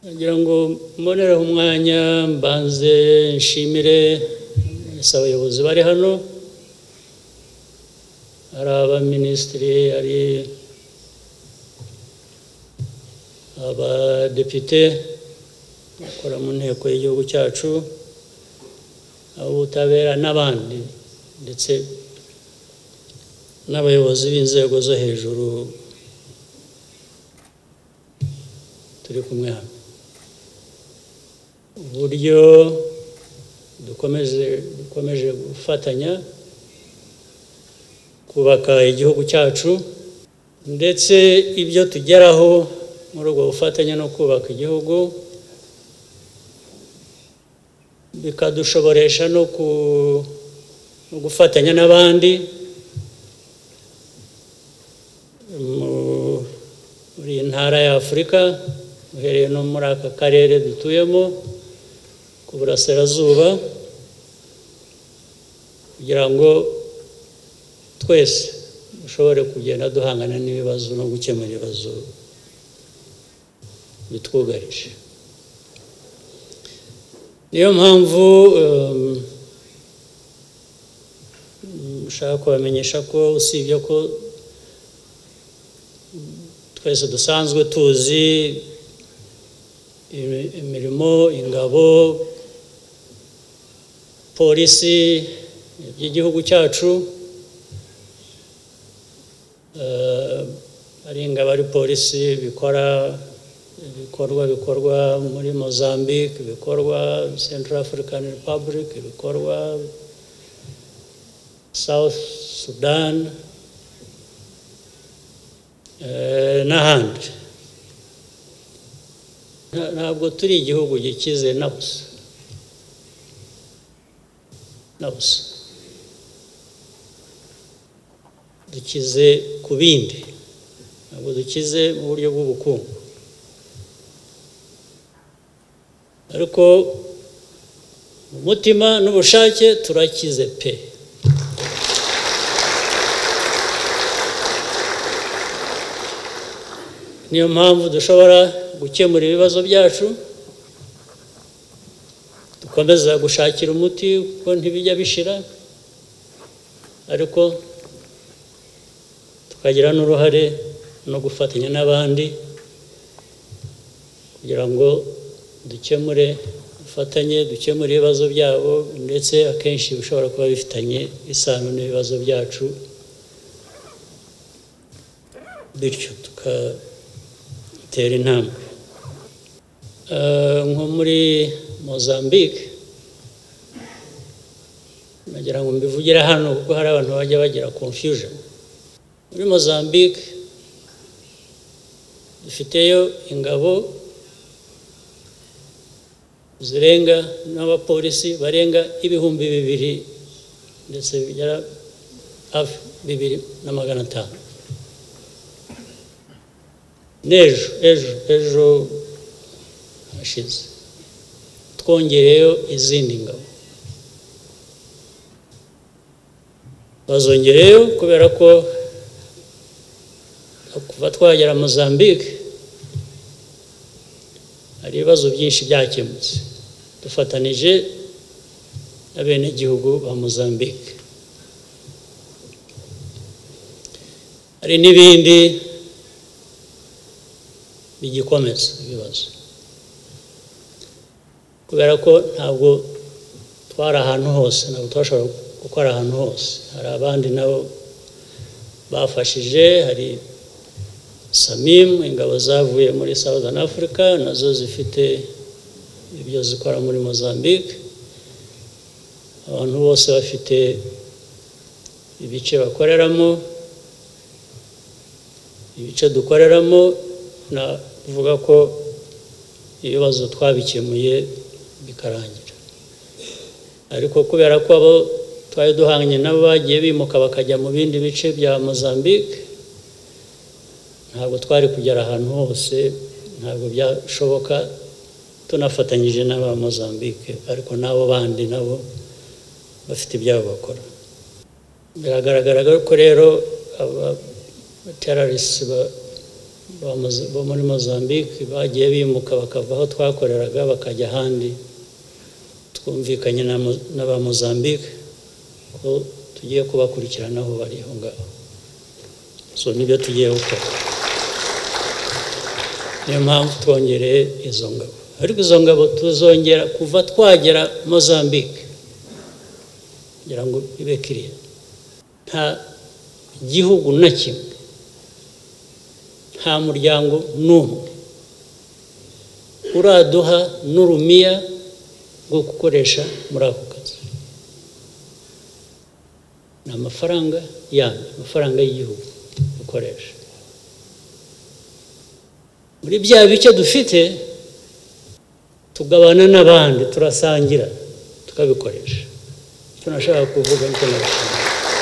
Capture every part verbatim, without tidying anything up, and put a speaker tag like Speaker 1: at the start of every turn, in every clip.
Speaker 1: ngira ngo mbonera umwanya mbanze nshimire abayobozi bari hano, ari abaminisitiri, ari abadepite bakora mu nteko y'igihugu cyacu, ubutabera n'abandi, ndetse n'abayobozi b'inzego zo hejuru turi kumwe hano. Uburyo dukomeje dukomeje gufatanya kubaka igihugu cyacu, ndetse ibyo tugeraho muri ubwo bufatanye no kubaka igihugu bikadushoboresha no gufatanya n'abandi muri intara ya Afurika, uhereye no muri aka karere dutuyemo ku burasirazuba, kugira ngo twese dushobore kugenda duhangana n'ibibazo no gukemura ibibazo bitwugarije. Niyo mpamvu ushaka kubamenyesha ko usibye ko twese dusanzwe tuzi imirimo, ingabo, polisi by'igihugu cyacu, ari ingabo ari polisi bikora ibikorwa bikorwa muri Mozambique, bikorwa Central African Republic, bikorwa South Sudan n'ahandi. Ntabwo turi igihugu gikize na busa na busa, dukize ku bindi, ntabwo dukize mu buryo bw'ubukungu, ariko mu mutima n'ubushake turakize pe. Niyo mpamvu dushobora gukemura ibibazo byacu, dukomeza gushakira umuti kuko ntibijya bishira, ariko tukagira n'uruhare no gufatanya n'abandi kugira ngo dukemure dufatanye dukemure ibibazo byabo, ndetse akenshi bishobora kuba bifitanye isano n'ibibazo byacu, bityo tukatera intambwe. Nko muri Mozambique, nagira ngo mbivugira hano kuko hari abantu bajya bagira confusion. Muri Mozambique dufiteyo ingabo zirenga n'abapolisi barenga ibihumbi bibiri, ndetse bigera hafi bibiri na magana atanu. N'ejo ejo ejo hashize twongereyo izindi ngabo, bazongereyo kubera ko kuva twagera Mozambique hari ibibazo byinshi byakemutse dufatanije n'abenegihugu ba Mozambique. Hari n'ibindi bigikomeza ibibazo, kubera ko ntabwo twari ahantu hose, ntabwo twashobora gukora ahantu hose. Hari abandi nabo bafashije, hari Samim, ingabo zavuye muri Southern Africa, nazo zifite ibyo zikora muri Mozambique. Abantu bose bafite ibice bakoreramo, ibice dukoreramo, navuga ko ibibazo twabikemuye bikarangira. Ariko kubera ko abo twari duhanganye nabo bagiye bimuka bakajya mu bindi bice bya Mozambique, ntabwo twari kugera ahantu hose, ntabwo byashoboka tunafatanyije n'aba Mozambique, ariko nabo bandi nabo bafite ibyabo bakora. Biragaragara ko rero aba terrorists bo muri Mozambique bagiye bimuka bakava aho twakoreraga bakajya ahandi, twumvikanye n'aba Mozambique ko tugiye kubakurikirana aho bari aho ngaho. So nibyo tugiye gukora, niyo mpamvu twongereye izo ngabo. Ariko izo ngabo tuzongera kuva twagera Mozambique kugira ngo ibe kiriya, nta gihugu na kimwe, nta muryango n'umwe uraduha n'urumiya rwo gukoresha muri ako kazi. Ni amafaranga yanyu, amafaranga y'igihugu dukoresha muri bya bice dufite, tugabana n'abandi, turasangira tukabikoresha. Tunashaka kuvuga nicyo nabashimira.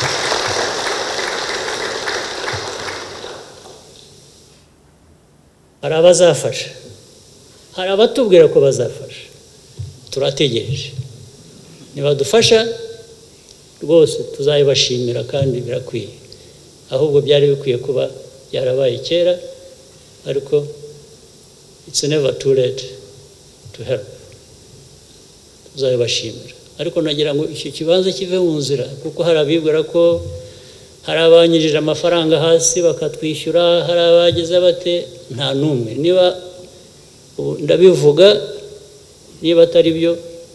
Speaker 1: Hari abazafasha, hari abatubwira ko bazafasha, turategereje. Nibadufasha rwose tuzayibashimira kandi birakwiye, ahubwo byari bikwiye kuba byarabaye kera, ariko it's never too late to help. Tuzayibashimira, ariko nagira ngo iki kibanza kive mu nzira, kuko hari abibwira ko hari abanyirije amafaranga hasi bakatwishyura, hari abageze bate. Nta numwe. Niba ndabivuga, niba atari byo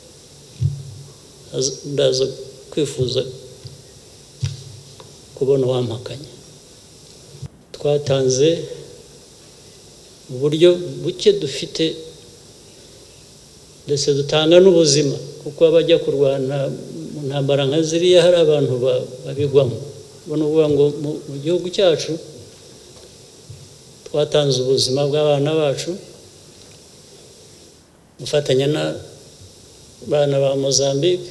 Speaker 1: ndaza kwifuza kubona wampakanya. Twatanze uburyo buke dufite, ndetse dutanga n'ubuzima, kuko abajya kurwana mu ntambara nka ziriya hari abantu babigwamo. Ubona uvuga ngo mu gihugu cyacu twatanze ubuzima bw'abana bacu, mufatanya n'abana ba Mozambique,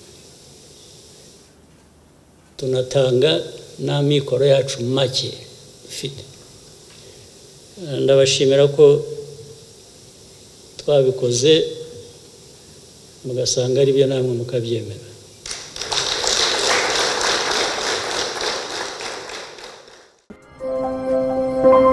Speaker 1: tunatanga n'amikoro yacu make dufite. Ndabashimira ko twabikoze, mugasanga ari byo namwe mukabyemera.
Speaker 2: Thank you.